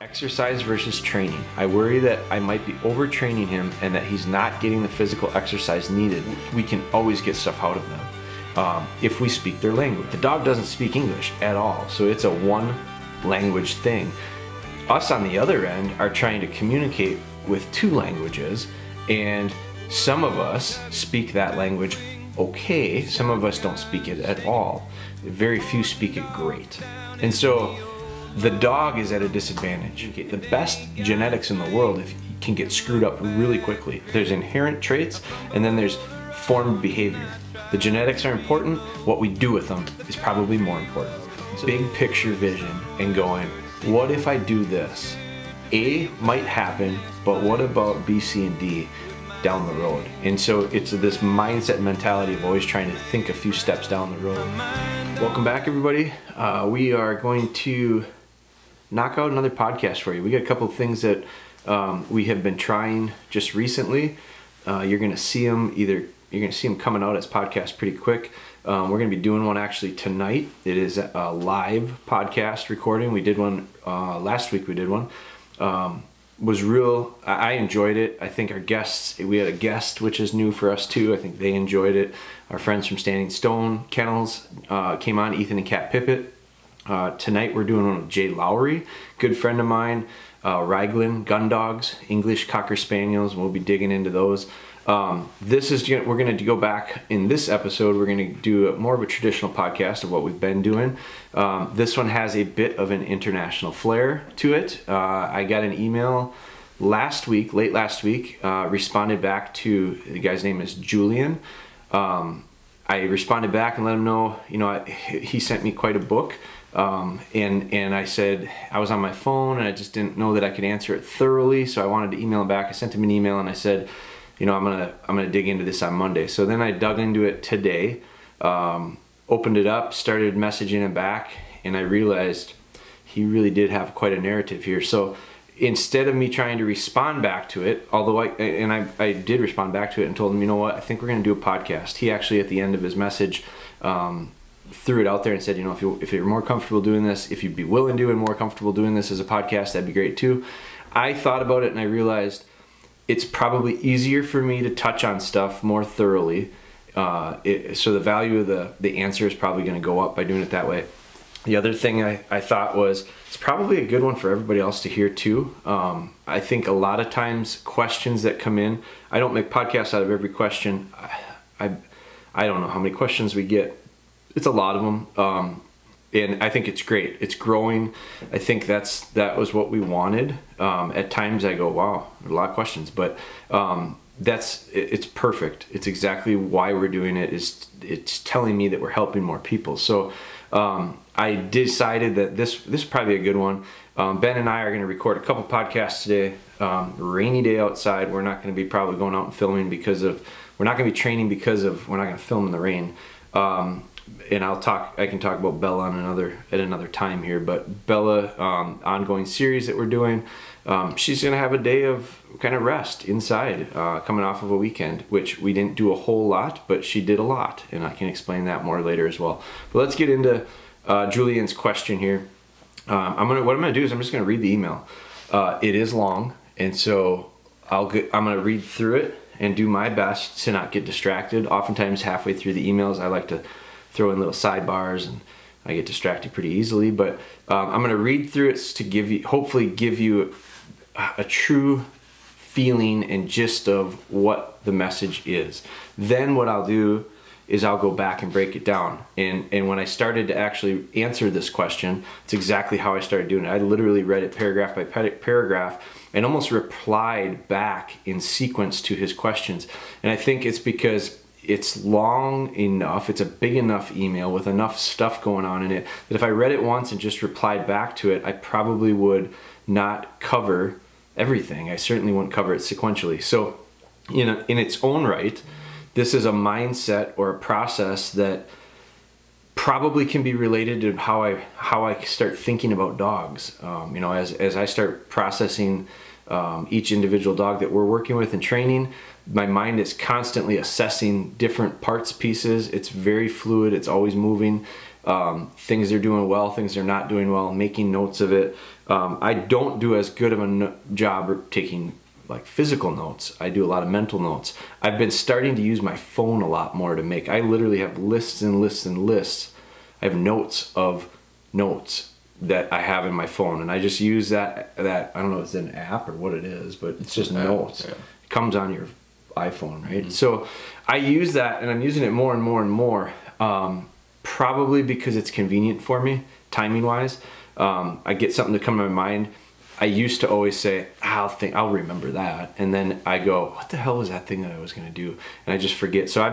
Exercise versus training. I worry that I might be overtraining him and that he's not getting the physical exercise needed. We can always get stuff out of them if we speak their language. The dog doesn't speak English at all, so it's a one language thing. Us on the other end are trying to communicate with two languages, and some of us speak that language okay, some of us don't speak it at all. Very few speak it great. And so the dog is at a disadvantage. The best genetics in the world can get screwed up really quickly. There's inherent traits and then there's formed behavior. The genetics are important, what we do with them is probably more important. Big picture vision and going, what if I do this? A might happen, but what about B, C, and D down the road? And so it's this mindset and mentality of always trying to think a few steps down the road. Welcome back, everybody. We are going to knock out another podcast for you. We got a couple of things that we have been trying just recently. You're going to see them coming out as podcasts pretty quick. We're going to be doing one actually tonight. It is a live podcast recording. We did one last week. We did one. I enjoyed it. I think our guests, we had a guest, which is new for us too. I think they enjoyed it. Our friends from Standing Stone Kennels came on, Ethan and Kat Pippett. Tonight we're doing one with Jay Lowry, good friend of mine, Raglan Gun Dogs, English Cocker Spaniels, and we'll be digging into those. We're going to go back in this episode. We're going to do more of a traditional podcast of what we've been doing. This one has a bit of an international flair to it. I got an email late last week, responded back to, the guy's name is Julian. I responded back and let him know, he sent me quite a book. And I said, I was on my phone and I just didn't know that I could answer it thoroughly. So I wanted to email him back. I sent him an email and I said, I'm gonna dig into this on Monday. So then I dug into it today, opened it up, started messaging him back, and I realized he really did have quite a narrative here. So instead of me trying to respond back to it, although I did respond back to it and told him, you know what, I think we're gonna do a podcast. He actually at the end of his message threw it out there and said, if you're more comfortable doing this, if you'd be willing to and more comfortable doing this as a podcast, that'd be great too. I thought about it and I realized it's probably easier for me to touch on stuff more thoroughly. So the value of the answer is probably going to go up by doing it that way. The other thing I thought was, it's probably a good one for everybody else to hear too. I think a lot of times questions that come in, I don't make podcasts out of every question. I don't know how many questions we get. It's a lot of them. And I think it's great. It's growing. I think that was what we wanted. At times I go, wow, a lot of questions, but it's perfect. It's exactly why we're doing it. It's telling me that we're helping more people. So I decided that this is probably a good one. Ben and I are going to record a couple podcasts today. Rainy day outside. We're not going to be probably going out and filming we're not going to be training because we're not going to film in the rain. And I can talk about Bella at another time here, but Bella, ongoing series that we're doing, she's gonna have a day of kind of rest inside, coming off of a weekend, which we didn't do a whole lot, but she did a lot, and I can explain that more later as well. But let's get into Julian's question here. What I'm gonna do is I'm just gonna read the email. It is long, and so I'm gonna read through it and do my best to not get distracted. Oftentimes halfway through the emails I like to throw in little sidebars and I get distracted pretty easily, but I'm gonna read through it to hopefully give you a true feeling and gist of what the message is. Then what I'll do is I'll go back and break it down. And when I started to actually answer this question, it's exactly how I started doing it. I literally read it paragraph by paragraph and almost replied back in sequence to his questions. And I think it's because it's long enough, it's a big enough email with enough stuff going on in it that if I read it once and just replied back to it, I probably would not cover everything. I certainly wouldn't cover it sequentially. So in its own right, this is a mindset or a process that probably can be related to how I start thinking about dogs. As I start processing each individual dog that we're working with and training, my mind is constantly assessing different parts, pieces. It's very fluid. It's always moving. things they're doing well, things they're not doing well, making notes of it. I don't do as good of a job taking like physical notes. I do a lot of mental notes. I've been starting to use my phone a lot more to make. I literally have lists and lists and lists. I have notes of notes that I have in my phone, and I just use that I don't know if it's an app or what it is, but it's just notes. Yeah. It comes on your iPhone, right? Mm-hmm. So I use that, and I'm using it more and more and more, probably because it's convenient for me, timing wise. I get something to come to my mind. I used to always say, I'll remember that. And then I go, what the hell was that thing that I was going to do? And I just forget. So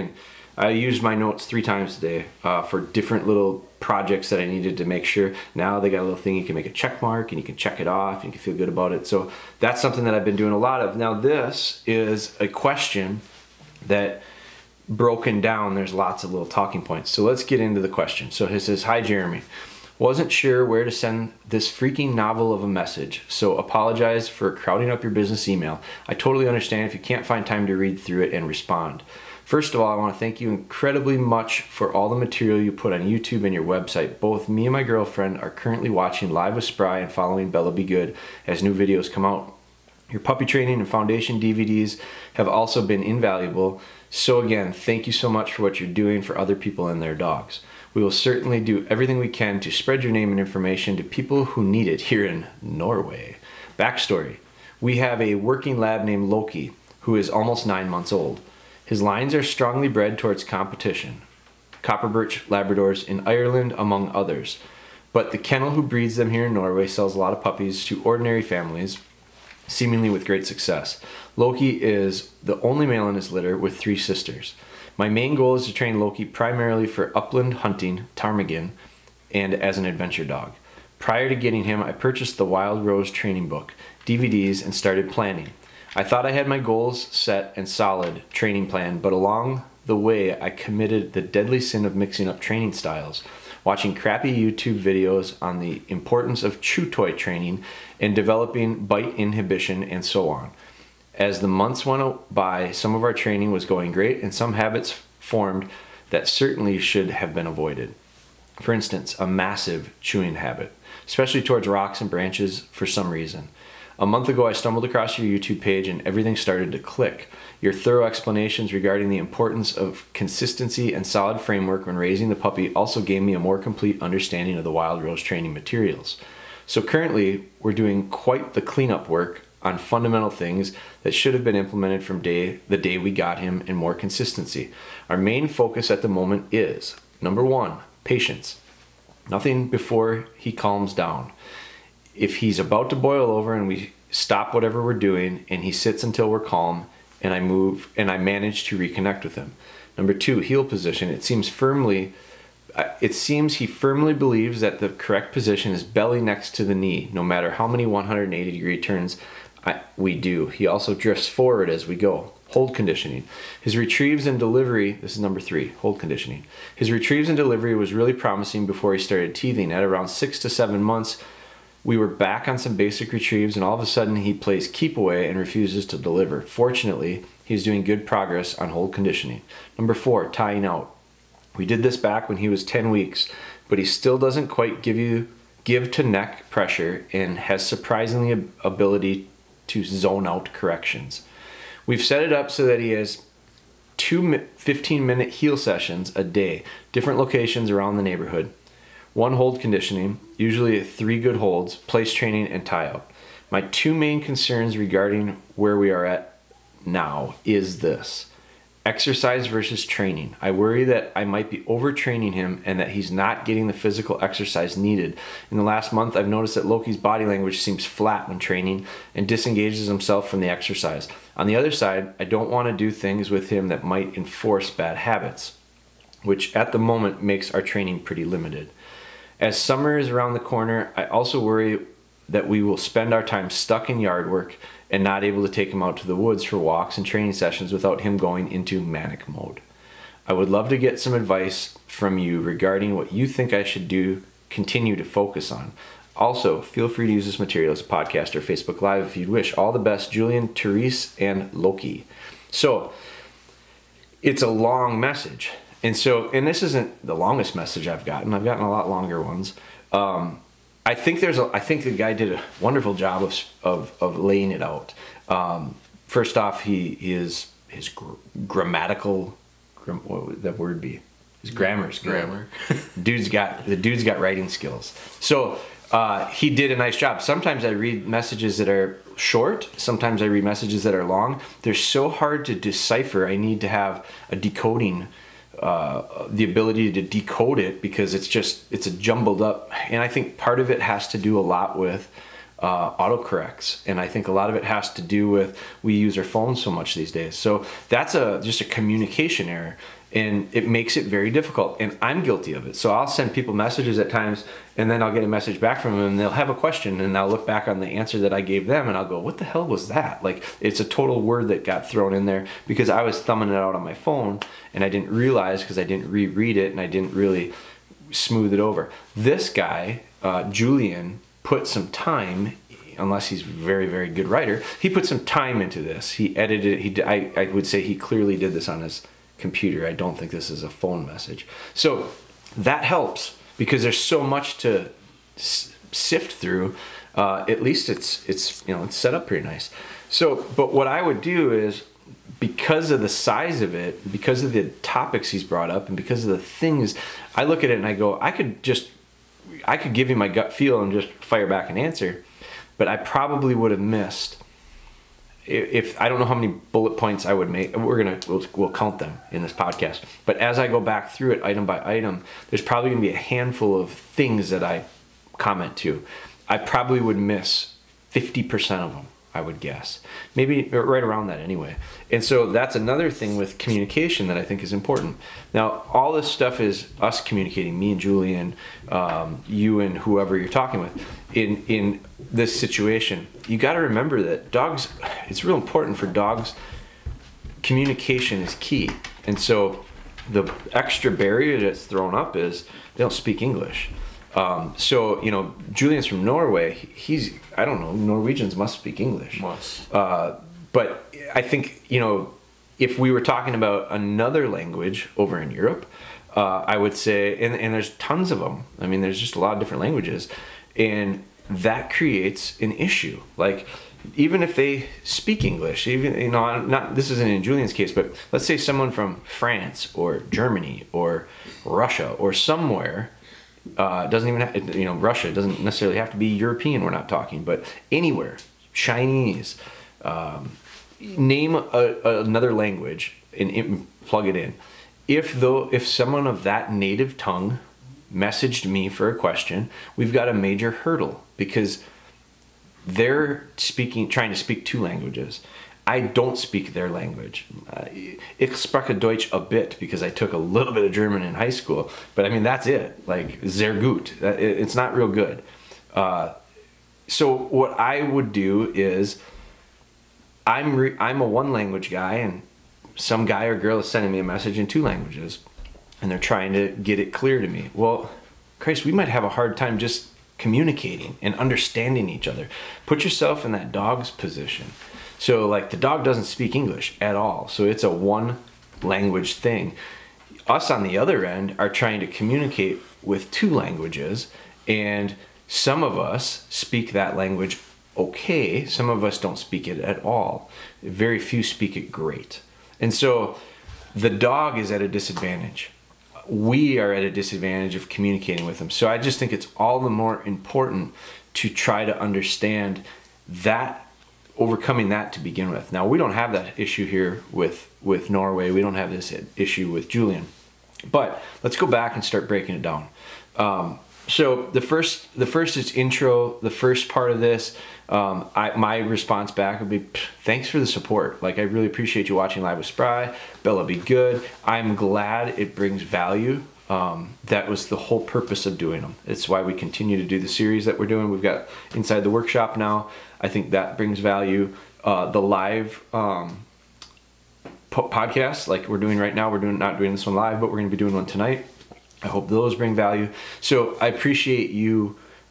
I used my notes 3 times today for different little projects that I needed to make sure. Now they got a little thing you can make a check mark and you can check it off and you can feel good about it. So that's something that I've been doing a lot of. Now this is a question that broken down, there's lots of little talking points. So let's get into the question. So it says, hi Jeremy. Wasn't sure where to send this freaking novel of a message, so apologize for crowding up your business email. I totally understand if you can't find time to read through it and respond. First of all, I want to thank you incredibly much for all the material you put on YouTube and your website. Both me and my girlfriend are currently watching Live with Spry and following Bella Be Good as new videos come out. Your puppy training and foundation DVDs have also been invaluable. So again, thank you so much for what you're doing for other people and their dogs. We will certainly do everything we can to spread your name and information to people who need it here in Norway. Backstory. We have a working lab named Loki, who is almost 9 months old. His lines are strongly bred towards competition. Copper Birch Labradors in Ireland, among others. But the kennel who breeds them here in Norway sells a lot of puppies to ordinary families, seemingly with great success. Loki is the only male in his litter with 3 sisters. My main goal is to train Loki primarily for upland hunting, ptarmigan, and as an adventure dog. Prior to getting him, I purchased the Wild Rose training book, DVDs, and started planning. I thought I had my goals set and solid training plan, but along the way I committed the deadly sin of mixing up training styles, watching crappy YouTube videos on the importance of chew toy training and developing bite inhibition and so on. As the months went by, some of our training was going great and some habits formed that certainly should have been avoided. For instance, a massive chewing habit, especially towards rocks and branches for some reason. A month ago, I stumbled across your YouTube page and everything started to click. Your thorough explanations regarding the importance of consistency and solid framework when raising the puppy also gave me a more complete understanding of the Wild Rose training materials. So currently, we're doing quite the cleanup work on fundamental things that should have been implemented from the day we got him, and more consistency. Our main focus at the moment is, number 1, patience. Nothing before he calms down. If he's about to boil over and we stop whatever we're doing and he sits until we're calm and I move and I manage to reconnect with him. Number 2, heel position. It seems he firmly believes that the correct position is belly next to the knee, no matter how many 180-degree turns we do. He also drifts forward as we go. Hold conditioning. His retrieves and delivery, this is number 3, hold conditioning. His retrieves and delivery was really promising before he started teething. At around 6 to 7 months, we were back on some basic retrieves and all of a sudden he plays keep away and refuses to deliver. Fortunately, he's doing good progress on hold conditioning. Number 4, tying out. We did this back when he was 10 weeks, but he still doesn't quite give to neck pressure and has surprisingly ability to zone out corrections. We've set it up so that he has 2 15-minute heel sessions a day, different locations around the neighborhood. 1 hold conditioning, usually 3 good holds, place training, and tie out. My 2 main concerns regarding where we are at now is this. Exercise versus training. I worry that I might be overtraining him and that he's not getting the physical exercise needed. In the last month, I've noticed that Loki's body language seems flat when training and disengages himself from the exercise. On the other side, I don't want to do things with him that might enforce bad habits, which at the moment makes our training pretty limited. As summer is around the corner, I also worry that we will spend our time stuck in yard work and not able to take him out to the woods for walks and training sessions without him going into manic mode. I would love to get some advice from you regarding what you think I should continue to focus on. Also, feel free to use this material as a podcast or Facebook Live if you'd wish. All the best, Julian, Therese, and Loki. So, it's a long message. And so, and this isn't the longest message I've gotten. I've gotten a lot longer ones. I think the guy did a wonderful job of laying it out. First off, his grammatical, what would that word be? His grammar's good. Grammar. The dude's got writing skills. So he did a nice job. Sometimes I read messages that are short. Sometimes I read messages that are long. They're so hard to decipher. I need to have a decoding, the ability to decode it, because it's a jumbled up. And I think part of it has to do a lot with autocorrects, and I think a lot of it has to do with we use our phones so much these days. So that's just a communication error, and it makes it very difficult, and I'm guilty of it. So I'll send people messages at times, and then I'll get a message back from them, and they'll have a question, and I'll look back on the answer that I gave them, and I'll go, what the hell was that? Like, it's a total word that got thrown in there because I was thumbing it out on my phone, and I didn't realize, because I didn't reread it, and I didn't really smooth it over. This guy, Julian, put some time, unless he's a very, very good writer, he put some time into this. He edited it. I would say he clearly did this on his computer. I don't think this is a phone message. So that helps, because there's so much to sift through. At least it's set up pretty nice. So, but what I would do is, because of the size of it, because of the topics he's brought up, and because of the things, I look at it and I go, I could give you my gut feel and just fire back an answer, but I probably would have missed, if I don't know how many bullet points I would make. We'll count them in this podcast. But as I go back through it item by item, there's probably gonna be a handful of things that I comment to. I probably would miss 50% of them, I would guess. Maybe right around that anyway. And so that's another thing with communication that I think is important. Now, all this stuff is us communicating, me and Julian, you and whoever you're talking with. In this situation, you got to remember that dogs, it's real important for dogs, communication is key. And so the extra barrier that's thrown up is they don't speak English. So, Julian's from Norway. I don't know, Norwegians must speak English. Must. But I think, if we were talking about another language over in Europe, I would say, and there's tons of them. I mean, there's just a lot of different languages, and that creates an issue. Like, even if they speak English, even, not, this isn't in Julian's case, but let's say someone from France or Germany or Russia or somewhere, doesn't even have, Russia doesn't necessarily have to be European, we're not talking, but anywhere, Chinese, name another language and plug it in. If someone of that native tongue messaged me for a question, we've got a major hurdle, because they're trying to speak two languages. I don't speak their language. Ich spreche Deutsch a bit, because I took a little bit of German in high school, but I mean, that's it. Like, sehr gut. It's not real good. So what I would do is, I'm a one language guy, and some guy or girl is sending me a message in two languages, and they're trying to get it clear to me. Well, Christ, we might have a hard time just communicating and understanding each other. Put yourself in that dog's position. So, like, the dog doesn't speak English at all, so it's a one language thing. Us on the other end are trying to communicate with two languages, and some of us speak that language okay, some of us don't speak it at all. Very few speak it great. And so the dog is at a disadvantage. We are at a disadvantage of communicating with them. So I just think it's all the more important to try to understand that, overcoming that to begin with. Now, we don't have that issue here with Norway. We don't have this issue with Julian. But let's go back and start breaking it down. So the first is intro. The first part of this, my response back would be, thanks for the support. Like, I really appreciate you watching Live with Spry. Bella, be good. I'm glad it brings value. That was the whole purpose of doing them. It's why we continue to do the series that we're doing. We've got Inside the Workshop now. I think that brings value. The live podcasts like we're doing right now, we're not doing this one live, but we're going to be doing one tonight. I hope those bring value. So I appreciate you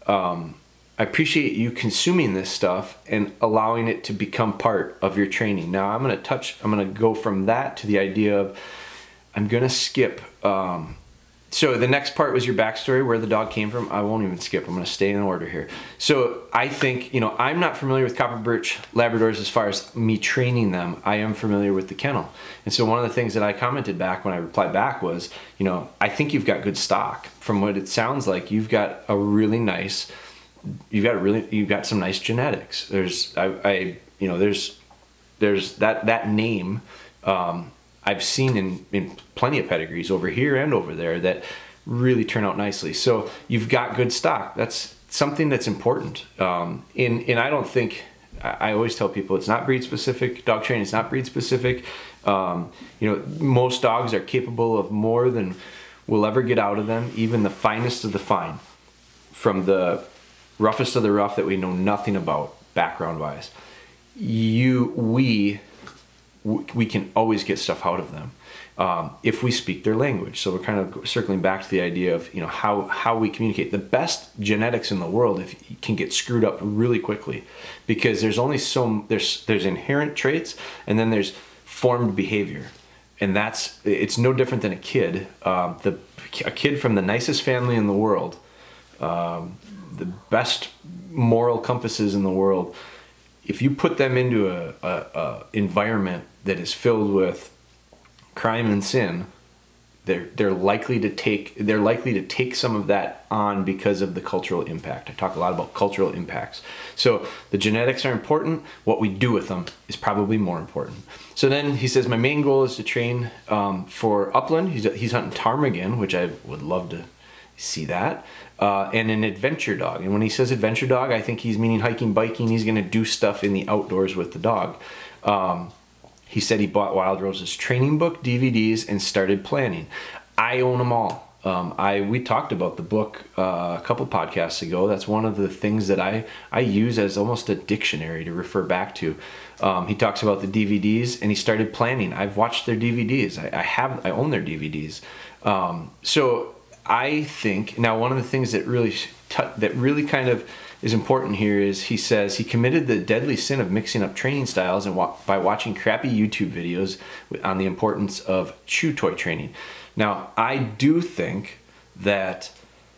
consuming this stuff and allowing it to become part of your training. Now I'm going to go from that to the idea of, I'm going to skip So the next part was your backstory, where the dog came from. I won't even skip. I'm going to stay in order here. So I think, you know, I'm not familiar with Copper Birch Labradors as far as me training them. I am familiar with the kennel. And so one of the things that I commented back when I replied back was, you know, I think you've got good stock. From what it sounds like, you've got a really nice, you've got some nice genetics. There's, you know, there's that name, I've seen in plenty of pedigrees over here and over there that really turn out nicely. So you've got good stock. That's something that's important. And I don't think, I always tell people it's not breed specific. Dog training is not breed specific. You know, most dogs are capable of more than we'll ever get out of them, even the finest of the fine, from the roughest of the rough that we know nothing about background wise. We can always get stuff out of them if we speak their language. So we're kind of circling back to the idea of, you know, how we communicate. The best genetics in the world can get screwed up really quickly, because there's only there's inherent traits, and then there's formed behavior, and it's no different than a kid. A kid from the nicest family in the world, the best moral compasses in the world, if you put them into a environment that is filled with crime and sin, they're likely to take some of that on because of the cultural impact. I talk a lot about cultural impacts. So the genetics are important. What we do with them is probably more important. So then he says, my main goal is to train for upland. He's hunting ptarmigan, which I would love to see that, and an adventure dog. And when he says adventure dog, I think he's meaning hiking, biking. He's going to do stuff in the outdoors with the dog. He said he bought Wild Rose's training book, DVDs, and started planning. I own them all. We talked about the book a couple podcasts ago. That's one of the things that I use as almost a dictionary to refer back to. He talks about the DVDs, and he started planning. I've watched their DVDs. I own their DVDs. So I think, now one of the things that really kind of is important here is, he says he committed the deadly sin of mixing up training styles and by watching crappy YouTube videos on the importance of chew toy training. Now, I do think that,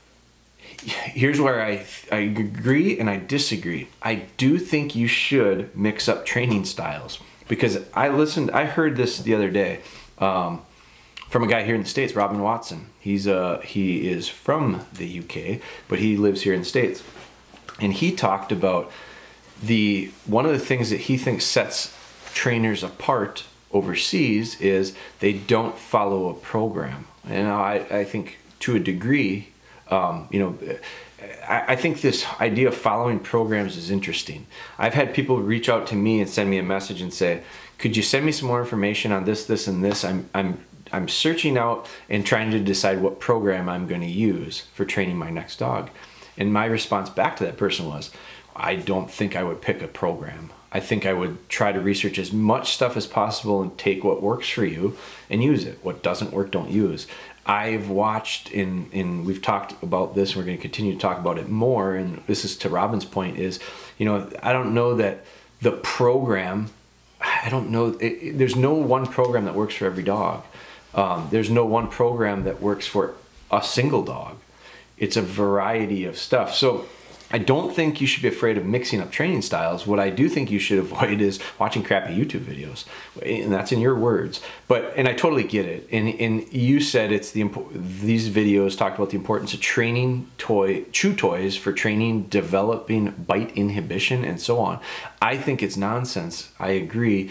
here's where I agree and I disagree. I do think you should mix up training styles, because I heard this the other day from a guy here in the States, Robin Watson. He is from the UK, but he lives here in the States. And he talked about one of the things that he thinks sets trainers apart overseas is they don't follow a program. And I think to a degree, you know, I think this idea of following programs is interesting. I've had people reach out to me and send me a message and say, could you send me some more information on this, this, and this? I'm searching out and trying to decide what program I'm going to use for training my next dog. And my response back to that person was, I don't think I would pick a program. I think I would try to research as much stuff as possible and take what works for you and use it. What doesn't work, don't use. I've watched, we've talked about this, and we're going to continue to talk about it more, and this is to Robin's point, is, you know, I don't know that the program, I don't know, there's no one program that works for every dog. There's no one program that works for a single dog. It's a variety of stuff. So I don't think you should be afraid of mixing up training styles. What I do think you should avoid is watching crappy YouTube videos, and that's in your words. And I totally get it. And you said these videos talked about the importance of training chew toys for training, developing bite inhibition, and so on. I think it's nonsense. I agree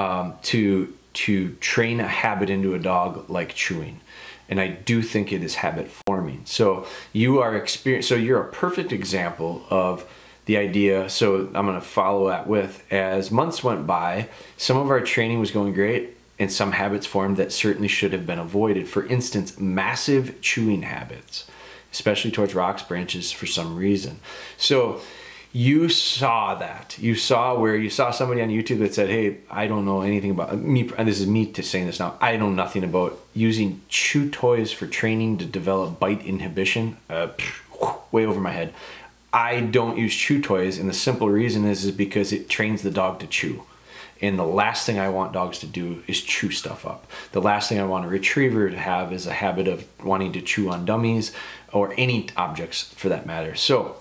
to train a habit into a dog like chewing. And I do think it is habit forming. So you're a perfect example of the idea. So I'm going to follow that with, as months went by, some of our training was going great and some habits formed that certainly should have been avoided. For instance, massive chewing habits, especially towards rocks, branches, for some reason. So you saw that. You saw somebody on YouTube that said, hey, I don't know anything about me, and this is me saying this now, I know nothing about using chew toys for training to develop bite inhibition. Way over my head. I don't use chew toys, and the simple reason is because it trains the dog to chew. And the last thing I want dogs to do is chew stuff up. The last thing I want a retriever to have is a habit of wanting to chew on dummies or any objects for that matter. So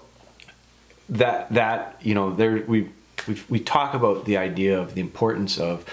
that you know, we talk about the idea of the importance of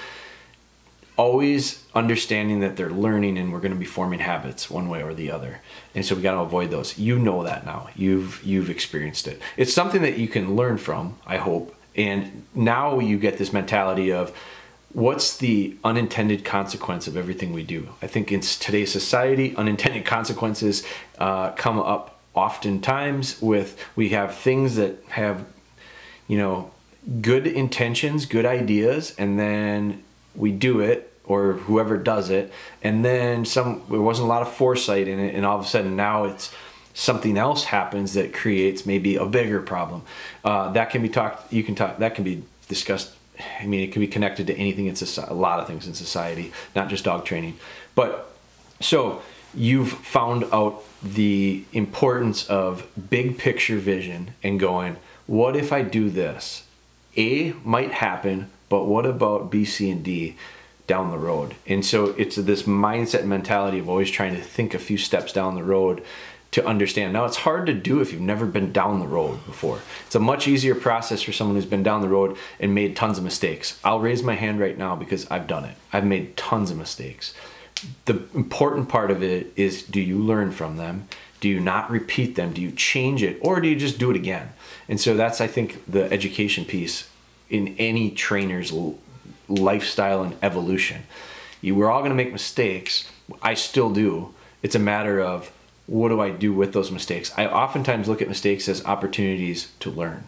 always understanding that they're learning and we're going to be forming habits one way or the other. And so we got to avoid those. You know that now. You've experienced it. It's something that you can learn from, I hope. And now you get this mentality of what's the unintended consequence of everything we do. I think in today's society, unintended consequences come up oftentimes with, we have things that have, you know, good intentions, good ideas, and then we do it, or whoever does it, and then there wasn't a lot of foresight in it, and all of a sudden now it's something else happens that creates maybe a bigger problem. That can be that can be discussed. I mean, it can be connected to anything in society, a lot of things in society, not just dog training. But so you've found out the importance of big picture vision and going, what if I do this? A might happen, but what about B, C, and D down the road? And so it's this mindset and mentality of always trying to think a few steps down the road to understand. Now, it's hard to do if you've never been down the road before. It's a much easier process for someone who's been down the road and made tons of mistakes. I'll raise my hand right now because I've done it. I've made tons of mistakes. The important part of it is, do you learn from them? Do you not repeat them? Do you change it? Or do you just do it again? And so that's, I think, the education piece in any trainer's lifestyle and evolution. We're all going to make mistakes. I still do. It's a matter of, what do I do with those mistakes? I oftentimes look at mistakes as opportunities to learn.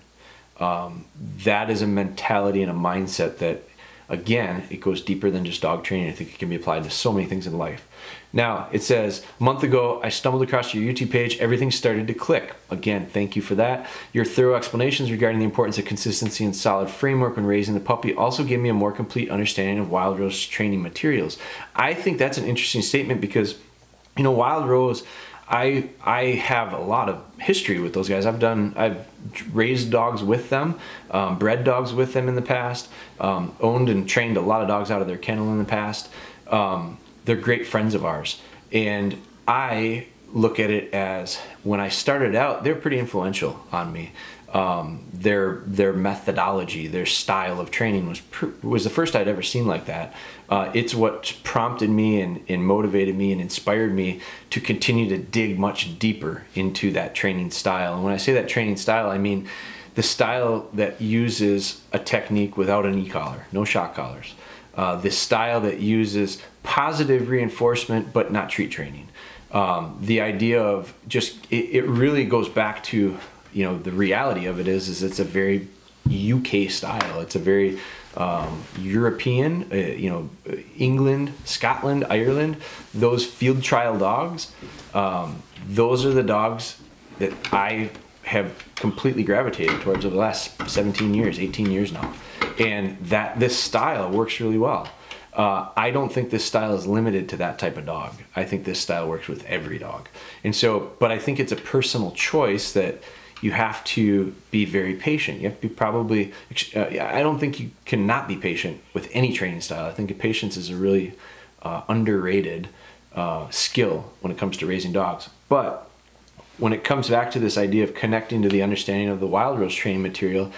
That is a mentality and a mindset that, again, it goes deeper than just dog training. I think it can be applied to so many things in life. Now, it says, a month ago, I stumbled across your YouTube page. Everything started to click. Again, thank you for that. Your thorough explanations regarding the importance of consistency and solid framework when raising the puppy also gave me a more complete understanding of Wild Rose training materials. I think that's an interesting statement because, you know, Wild Rose, I have a lot of history with those guys. I've raised dogs with them, bred dogs with them in the past, owned and trained a lot of dogs out of their kennel in the past. They're great friends of ours. And I look at it as, when I started out, they're pretty influential on me. Their methodology, their style of training was the first I'd ever seen like that. It's what prompted me and motivated me and inspired me to continue to dig much deeper into that training style. And when I say that training style, I mean the style that uses a technique without an e-collar, no shock collars. The style that uses positive reinforcement but not treat training. The idea of just, it really goes back to, you know, the reality of it is it's a very UK style. It's a very European, you know, England, Scotland, Ireland, those field trial dogs, those are the dogs that I have completely gravitated towards over the last 17 years, 18 years now. And this style works really well. I don't think this style is limited to that type of dog. I think this style works with every dog. And so, but I think it's a personal choice that you have to be very patient. You have to be probably, I don't think you can not be patient with any training style. I think patience is a really underrated skill when it comes to raising dogs. But when it comes back to this idea of connecting to the understanding of the Wild Rose training material,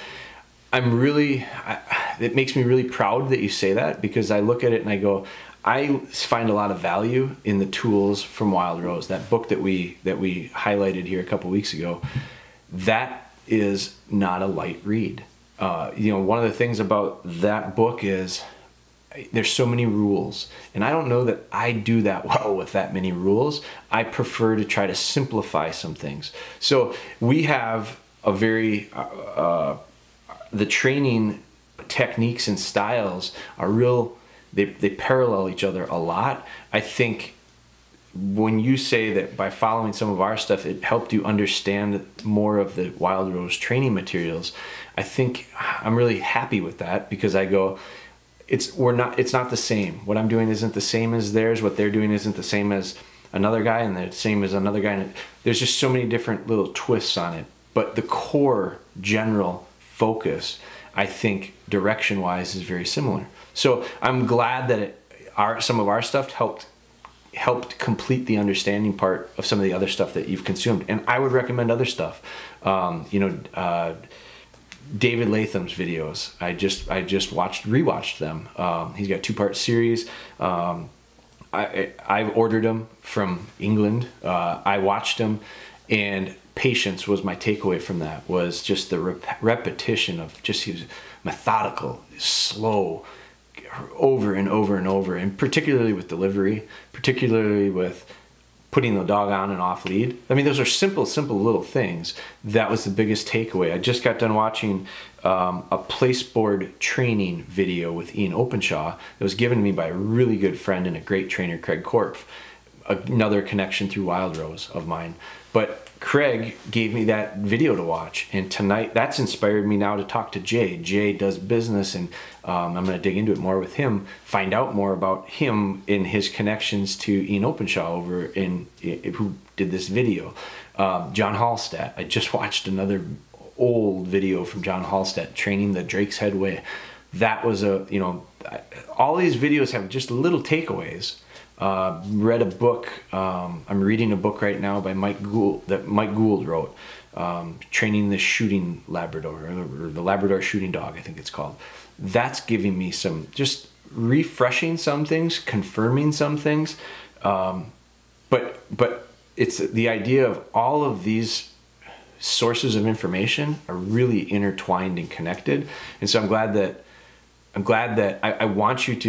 it makes me really proud that you say that, because I look at it and I go, I find a lot of value in the tools from Wild Rose, that book that we highlighted here a couple weeks ago. That is not a light read. You know, one of the things about that book is there's so many rules, and I don't know that I do that well with that many rules. I prefer to try to simplify some things. So we have a very the training techniques and styles are real, they parallel each other a lot. I think when you say that by following some of our stuff, it helped you understand more of the Wild Rose training materials, I think I'm really happy with that, because I go, it's not the same. What I'm doing isn't the same as theirs. What they're doing isn't the same as another guy, and the same as another guy. And there's just so many different little twists on it. But the core general focus, I think direction-wise is very similar. So I'm glad that some of our stuff helped complete the understanding part of some of the other stuff that you've consumed. And I would recommend other stuff. David Latham's videos. I just rewatched them. He's got a 2-part series. I've ordered them from England. I watched them, and patience was my takeaway from that. Was just the repetition of just, he was methodical, slow, over and over and over, and particularly with delivery, particularly with putting the dog on and off lead. I mean, those are simple little things. That was the biggest takeaway. I just got done watching a placeboard training video with Ian Openshaw that was given to me by a really good friend and a great trainer, Craig Korpf. Another connection through Wild Rose of mine. But Craig gave me that video to watch, and tonight that's inspired me now to talk to Jay. Jay does business, and I'm going to dig into it more with him, find out more about him in his connections to Ian Openshaw who did this video. John Hallstatt. I just watched another old video from John Hallstatt training the Drake's Head way. That was all these videos have just little takeaways. Read a book. I'm reading a book right now by Mike Gould that Mike Gould wrote, Training the Shooting Labrador, or the Labrador Shooting Dog, I think it's called. That's giving me some, just refreshing some things, confirming some things, but it's the idea of all of these sources of information are really intertwined and connected. And so I'm glad that I want you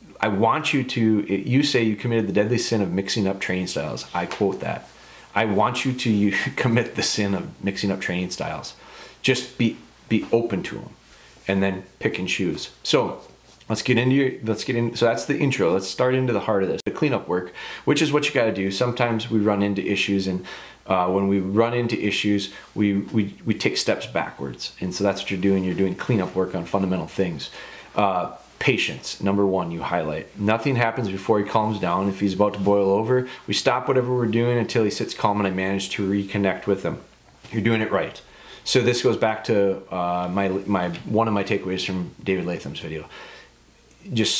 to, you say you committed the deadly sin of mixing up training styles. I quote that. I want you to commit the sin of mixing up training styles. Just be open to them, and then pick and choose. So so that's the intro. Let's start into the heart of this, the cleanup work, which is what you got to do. Sometimes we run into issues, and when we run into issues, we take steps backwards. And so that's what you're doing. You're doing cleanup work on fundamental things. Patience, number one, you highlight. Nothing happens before he calms down. If he's about to boil over, we stop whatever we're doing until he sits calm and I manage to reconnect with him. You're doing it right. So this goes back to one of my takeaways from David Latham's video. Just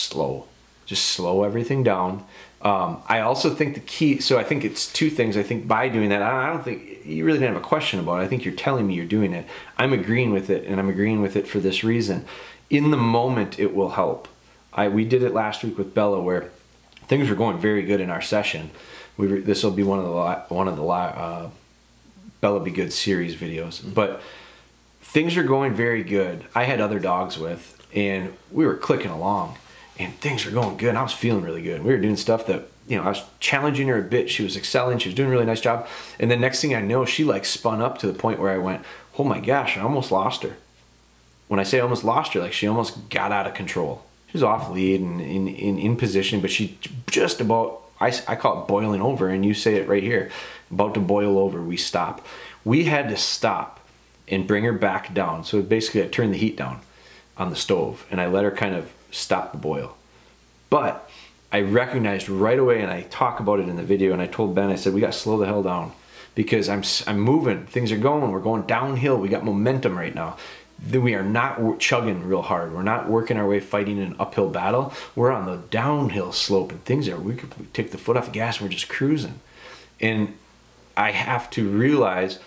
slow everything down. I also think the key, so I think it's two things. I think by doing that, I don't think you really didn't have a question about it. I think you're telling me you're doing it. I'm agreeing with it, and I'm agreeing with it for this reason. In the moment, it will help. We did it last week with Bella, where things were going very good in our session. This will be one of the Bella Be Good series videos, but things are going very good. I had other dogs with, and we were clicking along, and things were going good. And I was feeling really good. We were doing stuff that, I was challenging her a bit. She was excelling. She was doing a really nice job. And then next thing I know, she like spun up to the point where I went, oh my gosh, I almost lost her. When I say almost lost her, like she almost got out of control. She was off lead and in position, but she just about, I call it boiling over, and you say it right here, about to boil over. We stop. We had to stop and bring her back down. So basically I turned the heat down on the stove, and I let her kind of stop the boil. But I recognized right away, and I talk about it in the video, and I told Ben, I said, we got to slow the hell down, because I'm moving. Things are going. We're going downhill. We got momentum right now. We are not chugging real hard. We're not working our way fighting an uphill battle. We're on the downhill slope, and things are, we could take the foot off the gas and we're just cruising. And I have to realize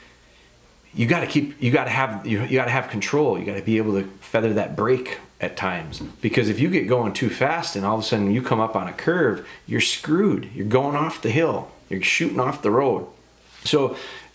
you got to have control. You got to be able to feather that brake at times, because if you get going too fast and all of a sudden you come up on a curve, you're screwed. You're going off the hill. You're shooting off the road. So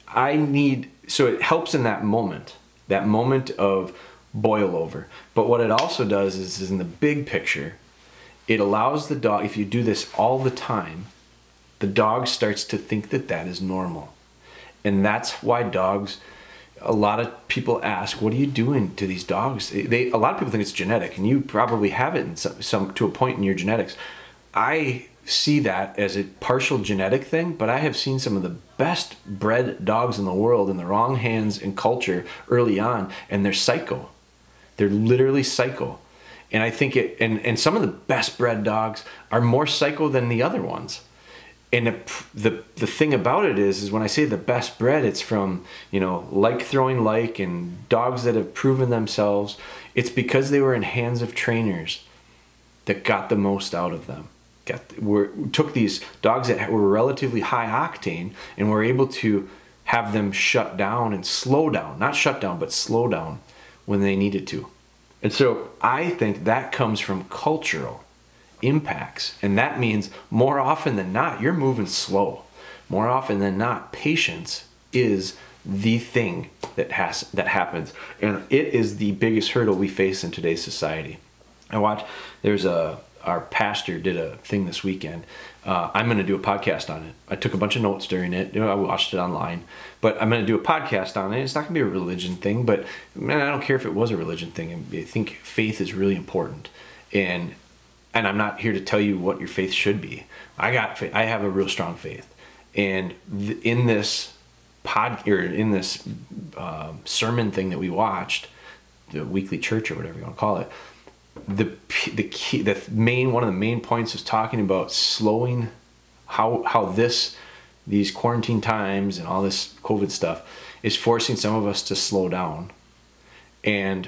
it helps in that moment of boil over. But what it also does is in the big picture, it allows the dog, if you do this all the time, the dog starts to think that that is normal. And that's why dogs, a lot of people ask, what are you doing to these dogs? A lot of people think it's genetic, and you probably have it in some to a point in your genetics. I see that as a partial genetic thing, but I have seen some of the best bred dogs in the world in the wrong hands and culture early on, and they're psycho. They're literally psycho. And I think and some of the best bred dogs are more psycho than the other ones. And the thing about it is when I say the best bred, it's from, you know, like throwing like, and dogs that have proven themselves. It's because they were in hands of trainers that got the most out of them. Took these dogs that were relatively high octane and were able to have them shut down and slow down, not shut down, but slow down when they needed to. And so I think that comes from cultural impacts. And that means more often than not, you're moving slow. More often than not, patience is the thing that happens. And it is the biggest hurdle we face in today's society. Our pastor did a thing this weekend. I'm going to do a podcast on it. I took a bunch of notes during it. You know, I watched it online, but I'm going to do a podcast on it. It's not going to be a religion thing, but man, I don't care if it was a religion thing. I think faith is really important. And I'm not here to tell you what your faith should be. I have a real strong faith. And in this sermon thing that we watched, the weekly church or whatever you want to call it, one of the main points was talking about slowing, how these quarantine times and all this COVID stuff is forcing some of us to slow down, and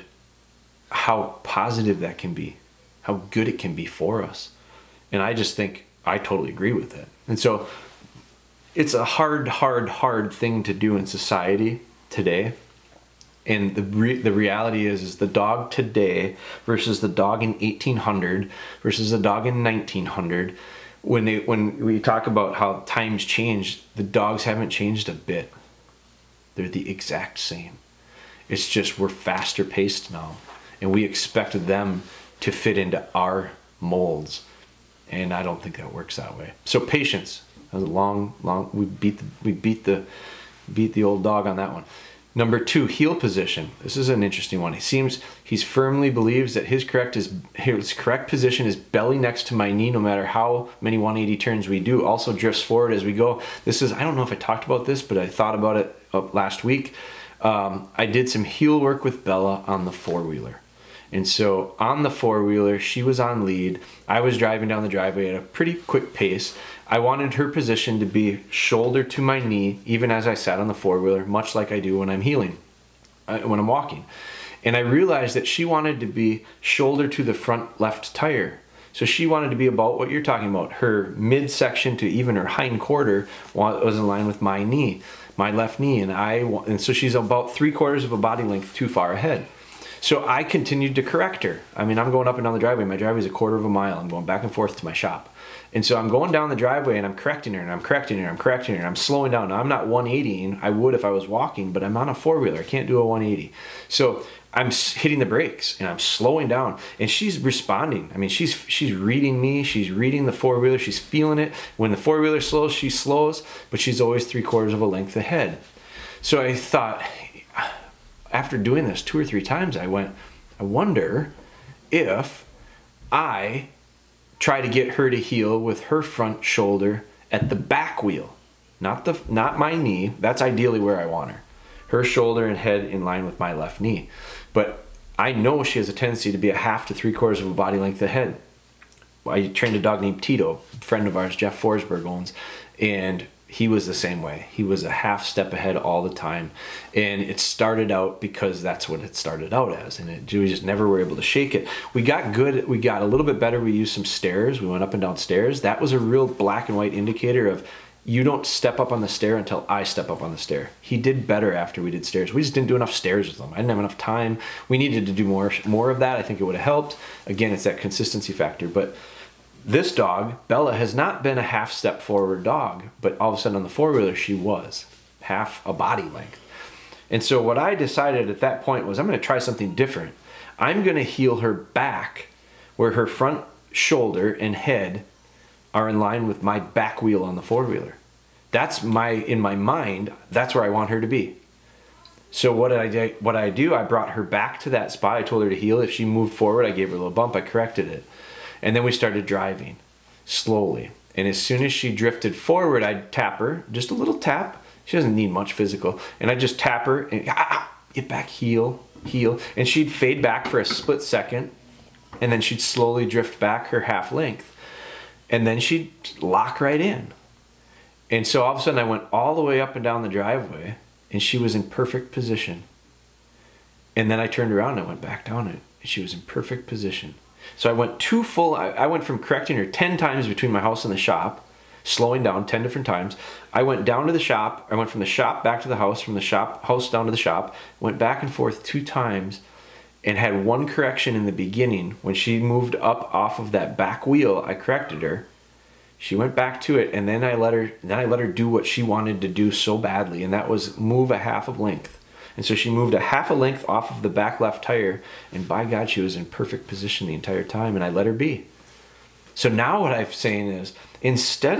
how positive that can be, how good it can be for us. And I just think I totally agree with it. And so it's a hard thing to do in society today. And the reality is the dog today versus the dog in 1800 versus the dog in 1900. When we talk about how times change, the dogs haven't changed a bit. They're the exact same. It's just we're faster paced now, and we expect them to fit into our molds. And I don't think that works that way. So patience. That was a long. We beat the old dog on that one. Number 2, heel position. This is an interesting one. He firmly believes that his correct position is belly next to my knee, no matter how many 180 turns we do. Also drifts forward as we go. I don't know if I talked about this, but I thought about it last week. I did some heel work with Bella on the 4-wheeler. And so on the 4-wheeler, she was on lead. I was driving down the driveway at a pretty quick pace. I wanted her position to be shoulder to my knee, even as I sat on the 4-wheeler, much like I do when I'm heeling, when I'm walking. And I realized that she wanted to be shoulder to the front left tire. So she wanted to be about what you're talking about. Her midsection to even her hind quarter was in line with my knee, my left knee. And so she's about 3/4 of a body length too far ahead. So I continued to correct her. I mean, I'm going up and down the driveway. My driveway is 1/4 of a mile. I'm going back and forth to my shop. And so I'm going down the driveway and I'm correcting her and I'm correcting her and I'm correcting her. And I'm slowing down. Now, I'm not 180ing. I would if I was walking, but I'm on a 4-wheeler. I can't do a 180. So I'm hitting the brakes and I'm slowing down. And she's responding. I mean, she's reading me. She's reading the 4-wheeler. She's feeling it. When the 4-wheeler slows, she slows, but she's always 3/4 of a length ahead. So I thought, after doing this 2 or 3 times, I wonder if I try to get her to heel with her front shoulder at the back wheel, not my knee. That's ideally where I want her. Her shoulder and head in line with my left knee. But I know she has a tendency to be a 1/2 to 3/4 of a body length ahead. I trained a dog named Tito, a friend of ours, Jeff Forsberg owns, and he was the same way. He was a 1/2 step ahead all the time. And it started out because that's what it started out as. And we just never were able to shake it. We got good. We got a little bit better. We used some stairs. We went up and down stairs. That was a real black and white indicator of you don't step up on the stair until I step up on the stair. He did better after we did stairs. We just didn't do enough stairs with him. I didn't have enough time. We needed to do more of that. I think it would have helped. Again, it's that consistency factor. But this dog, Bella, has not been a 1/2 step forward dog, but all of a sudden on the 4-wheeler, she was 1/2 a body length. And so what I decided at that point was I'm going to try something different. I'm going to heel her back where her front shoulder and head are in line with my back wheel on the 4-wheeler. In my mind, that's where I want her to be. So what I do, I brought her back to that spot. I told her to heel. If she moved forward, I gave her a little bump. I corrected it. And then we started driving slowly. And as soon as she drifted forward, I'd tap her, just a little tap. She doesn't need much physical. And I'd just tap her and get back, heel. And she'd fade back for a split second. And then she'd slowly drift back her 1/2 length. And then she'd lock right in. And so all of a sudden I went all the way up and down the driveway and she was in perfect position. And then I turned around and I went back down it and she was in perfect position. So I went I went from correcting her 10 times between my house and the shop, slowing down 10 different times. I went down to the shop. I went from the shop back to the house, from the house down to the shop, went back and forth 2 times and had one correction in the beginning. When she moved up off of that back wheel, I corrected her. She went back to it, and then I let her do what she wanted to do so badly, and that was move a half a length. And so she moved a half a length off of the back left tire, and by God, she was in perfect position the entire time, and I let her be. So now what I'm saying is, instead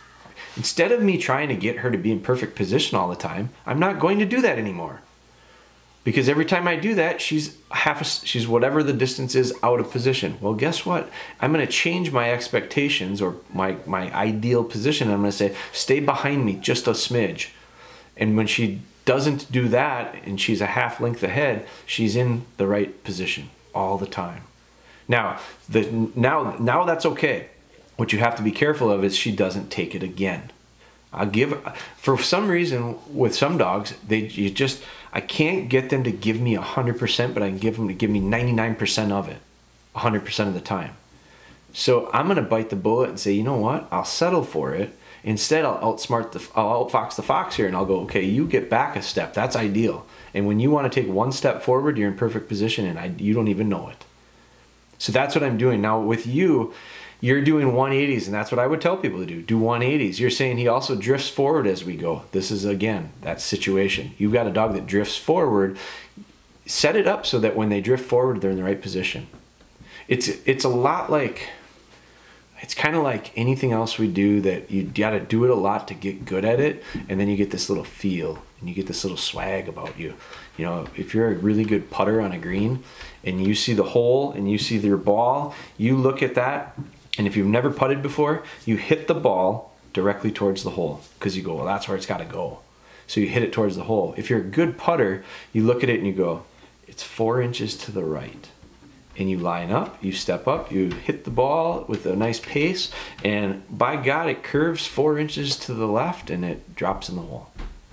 of me trying to get her to be in perfect position all the time, I'm not going to do that anymore. Because every time I do that, she's whatever the distance is out of position. Well, guess what? I'm going to change my expectations or my ideal position. I'm going to say, stay behind me just a smidge. And when she doesn't do that and she's a half length ahead, she's in the right position all the time. Now that's okay. What you have to be careful of is she doesn't take it again. For some reason with some dogs, I can't get them to give me 100%, but I can get them to give me 99% of it 100% of the time. So I'm gonna bite the bullet and say, you know what? I'll settle for it. Instead, I'll outfox the fox here, and I'll go, okay, you get back a step. That's ideal. And when you want to take one step forward, you're in perfect position, and you don't even know it. So that's what I'm doing now with you. You're doing 180s, and that's what I would tell people to do. Do 180s. You're saying he also drifts forward as we go. This is, again, that situation. You've got a dog that drifts forward. Set it up so that when they drift forward, they're in the right position. It's a lot like, it's kind of like anything else we do, that you got to do it a lot to get good at it, and then you get this little feel, and you get this little swag about you. You know, if you're a really good putter on a green, and you see the hole, and you see your ball, you look at that, and if you've never putted before, you hit the ball directly towards the hole, because you go, well, that's where it's got to go. So you hit it towards the hole. If you're a good putter, you look at it and you go, it's 4 inches to the right. And you line up, you step up, you hit the ball with a nice pace, and by God, it curves 4 inches to the left and it drops in the hole.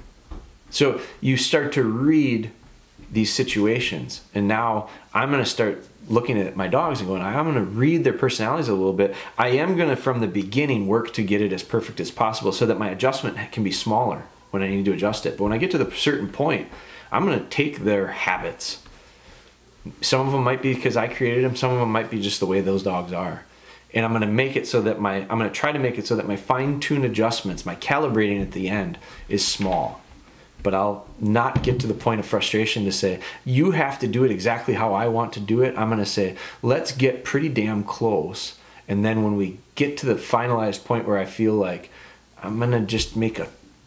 So you start to read these situations, and now I'm gonna start looking at my dogs and going, I'm gonna read their personalities a little bit. I am gonna, from the beginning, work to get it as perfect as possible so that my adjustment can be smaller when I need to adjust it. But when I get to the certain point, I'm gonna take their habits. Some of them might be because I created them, some of them might be just the way those dogs are. And I'm gonna make it so that I'm gonna try to make it so that my fine-tuned adjustments, my calibrating at the end is small. But I'll not get to the point of frustration to say, you have to do it exactly how I want to do it. I'm gonna say, let's get pretty damn close. And then when we get to the finalized point where I feel like I'm gonna just make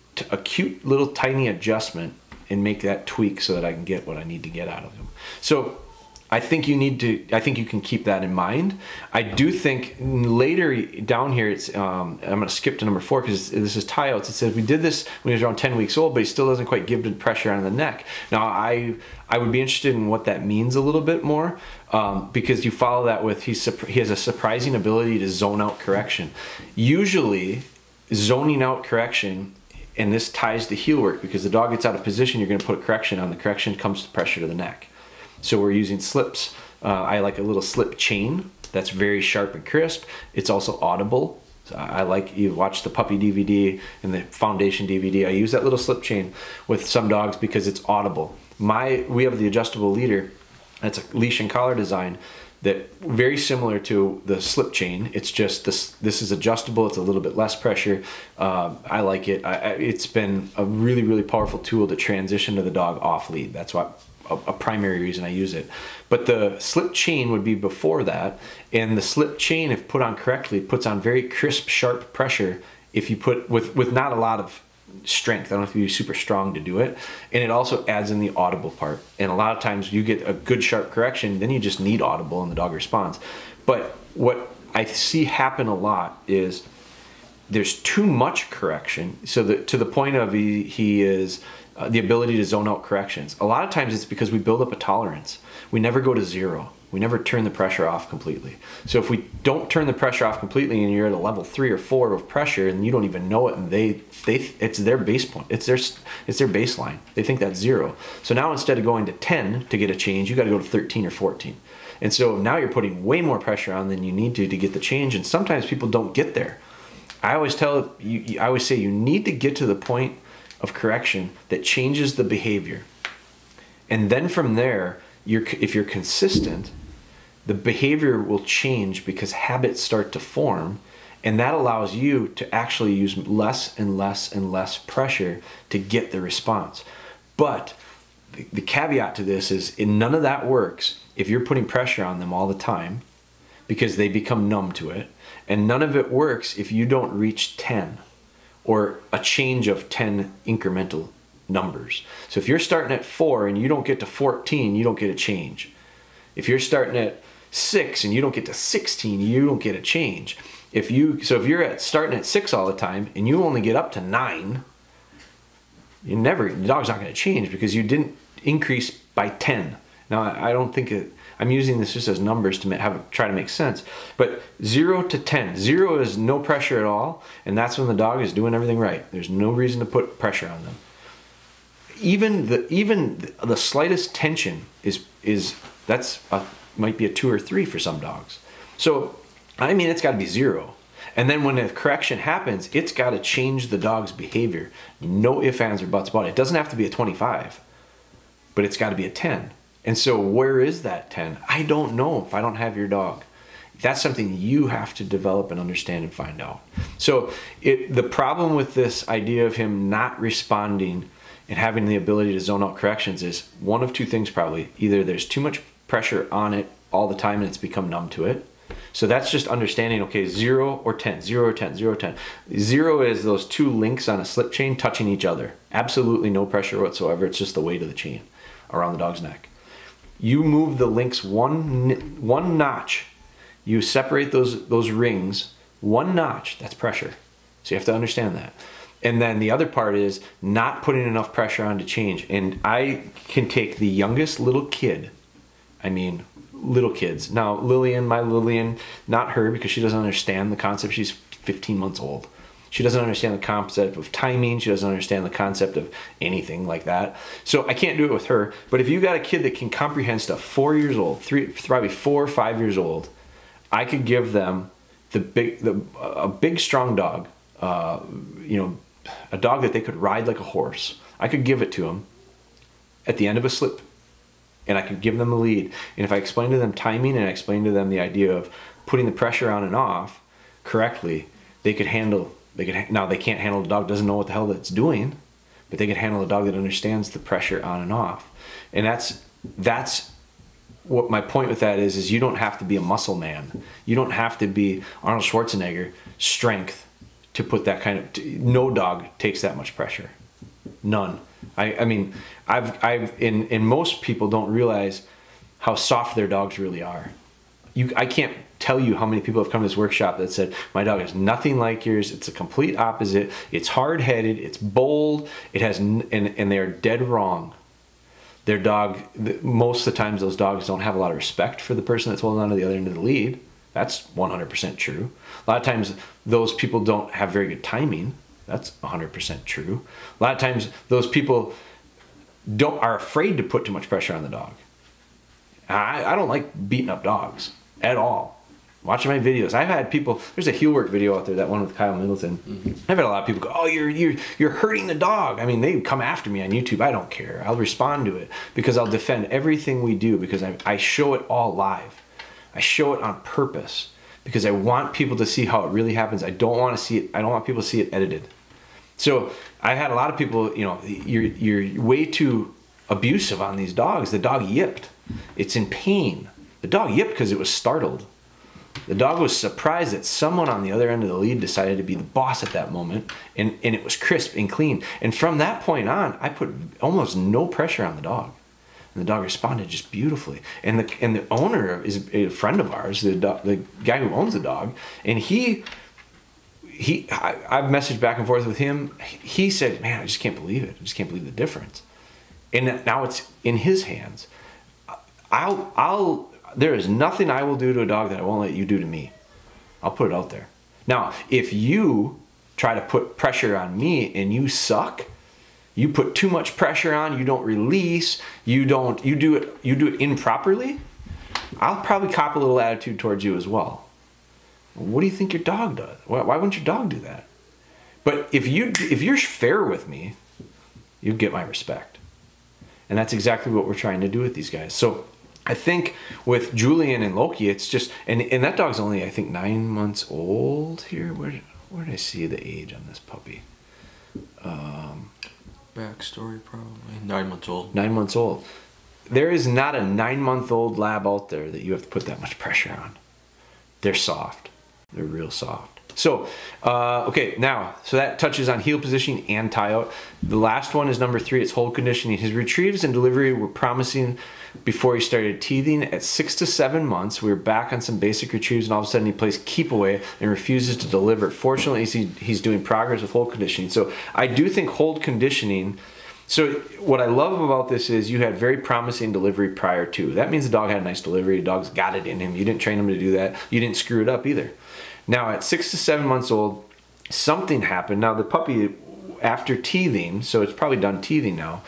a cute little tiny adjustment and make that tweak so that I can get what I need to get out of them. So I think you can keep that in mind. I do think later down here, I'm gonna skip to number 4 because this is tie outs. It says we did this when he was around 10 weeks old, but he still doesn't quite give the pressure on the neck. Now I would be interested in what that means a little bit more, because you follow that with he has a surprising ability to zone out correction. Usually zoning out correction, and this ties to heel work, because the dog gets out of position, you're gonna put a correction on. The correction comes to pressure to the neck. So we're using slips. I like a little slip chain that's very sharp and crisp. It's also audible. So I like, you watch the puppy DVD and the foundation DVD. I use that little slip chain with some dogs because it's audible. We have the adjustable leader. That's a leash and collar design that very similar to the slip chain. It's just this is adjustable. It's a little bit less pressure. I like it. It's been a really, really powerful tool to transition to the dog off lead. That's what a primary reason I use it. But the slip chain would be before that, and the slip chain, if put on correctly, puts on very crisp, sharp pressure if you put with not a lot of strength. I don't have to be super strong to do it. And it also adds in the audible part. And a lot of times you get a good sharp correction, then you just need audible and the dog responds. But what I see happen a lot is there's too much correction, so that to the point of he is the ability to zone out corrections. A lot of times it's because we build up a tolerance. We never go to zero. We never turn the pressure off completely. So if we don't turn the pressure off completely and you're at a level 3 or 4 of pressure and you don't even know it, and it's their base point, it's their baseline. They think that's 0. So now instead of going to 10 to get a change, you got to go to 13 or 14. And so now you're putting way more pressure on than you need to get the change. And sometimes people don't get there. I always say you need to get to the point of correction that changes the behavior. And then from there, if you're consistent, the behavior will change because habits start to form, and that allows you to actually use less and less and less pressure to get the response. But the caveat to this is none of that works if you're putting pressure on them all the time, because they become numb to it, and none of it works if you don't reach 10 or a change of 10 incremental numbers. So if you're starting at 4 and you don't get to 14, you don't get a change. If you're starting at 6 and you don't get to 16, you don't get a change. If you're starting at 6 all the time and you only get up to 9, the dog's not going to change because you didn't increase by 10. Now, I don't think I'm using this just as numbers to try to make sense, but 0 to 10. 0 is no pressure at all, and that's when the dog is doing everything right. There's no reason to put pressure on them. Even the slightest tension might be a 2 or 3 for some dogs. So, I mean, it's got to be 0. And then when a correction happens, it's got to change the dog's behavior. No ifs, ands, or buts about it. It doesn't have to be a 25, but it's got to be a 10. And so where is that 10? I don't know if I don't have your dog. That's something you have to develop and understand and find out. So the problem with this idea of him not responding and having the ability to zone out corrections is one of two things probably. Either there's too much pressure on it all the time and it's become numb to it. So that's just understanding, okay, 0 or 10, 0 or 10, 0 or 10. 0 is those 2 links on a slip chain touching each other. Absolutely no pressure whatsoever. It's just the weight of the chain around the dog's neck. You move the links one notch. You separate those rings 1 notch. That's pressure. So you have to understand that. And then the other part is not putting enough pressure on to change. And I can take the youngest little kid, I mean little kids. Now my Lillian, not her because she doesn't understand the concept. She's 15 months old. She doesn't understand the concept of timing. She doesn't understand the concept of anything like that. So I can't do it with her. But if you got a kid that can comprehend stuff, 4 years old, probably 4 or 5 years old, I could give them a big strong dog, a dog that they could ride like a horse. I could give it to them at the end of a slip, and I could give them a lead. And if I explain to them timing and I explain to them the idea of putting the pressure on and off correctly, they could handle. Now they can't handle a dog doesn't know what the hell it's doing, but they can handle a dog that understands the pressure on and off. And that's what my point with that is you don't have to be a muscle man. You don't have to be Arnold Schwarzenegger strength to put that kind of. No dog takes that much pressure. None. I mean, and most people don't realize how soft their dogs really are. I can't tell you how many people have come to this workshop that said, my dog is nothing like yours. It's a complete opposite. It's hard-headed. It's bold. It has, and they are dead wrong. Their dog, most of the times those dogs don't have a lot of respect for the person that's holding on to the other end of the lead. That's 100% true. A lot of times those people don't have very good timing. That's 100% true. A lot of times those people are afraid to put too much pressure on the dog. I don't like beating up dogs at all. Watching my videos, I've had people. There's a heel work video out there, that one with Kyle Middleton. I've had a lot of people go, "Oh, you're hurting the dog." I mean, they come after me on YouTube. I don't care. I'll respond to it because I'll defend everything we do because I show it all live. I show it on purpose because I want people to see how it really happens. I don't want to see it. I don't want people to see it edited. So I had a lot of people. You're way too abusive on these dogs. The dog yipped. It's in pain. The dog yipped because it was startled. The dog was surprised that someone on the other end of the lead decided to be the boss at that moment, and it was crisp and clean. And from that point on, I put almost no pressure on the dog. And the dog responded just beautifully. And the owner is a friend of ours, the guy who owns the dog, and he I've messaged back and forth with him. He said, man, I just can't believe it. I just can't believe the difference. And now it's in his hands. There is nothing I will do to a dog that I won't let you do to me. I'll put it out there. Now, if you try to put pressure on me and you suck, you put too much pressure on, you don't release, you do it improperly, I'll probably cop a little attitude towards you as well. What do you think your dog does? Why wouldn't your dog do that? But if you're fair with me, you get my respect. And that's exactly what we're trying to do with these guys. So I think with Julian and Loki, it's just, and that dog's only, I think, 9 months old here. Where did I see the age on this puppy? Backstory probably. 9 months old. 9 months old. There is not a 9-month-old lab out there that you have to put that much pressure on. They're soft. They're real soft. So, okay, now, so that touches on heel positioning and tie out. The last one is number 3. It's hold conditioning. His retrieves and delivery were promising before he started teething. At 6 to 7 months, we were back on some basic retrieves, and all of a sudden he plays keep away and refuses to deliver. Fortunately, he's doing progress with hold conditioning. So I do think hold conditioning, so what I love about this is you had very promising delivery prior to. That means the dog had a nice delivery. The dog's got it in him. You didn't train him to do that. You didn't screw it up either. Now at 6 to 7 months old, something happened. Now the puppy, after teething, so it's probably done teething now,